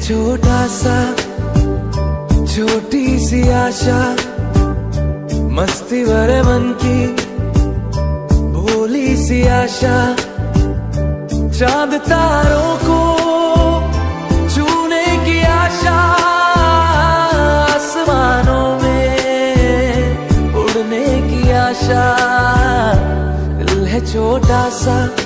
छोटा सा, छोटी सी आशा, मस्ती भरे मन की भोली सी आशा, चांद तारों को छूने की आशा, आसमानों में उड़ने की आशा। दिल है छोटा सा,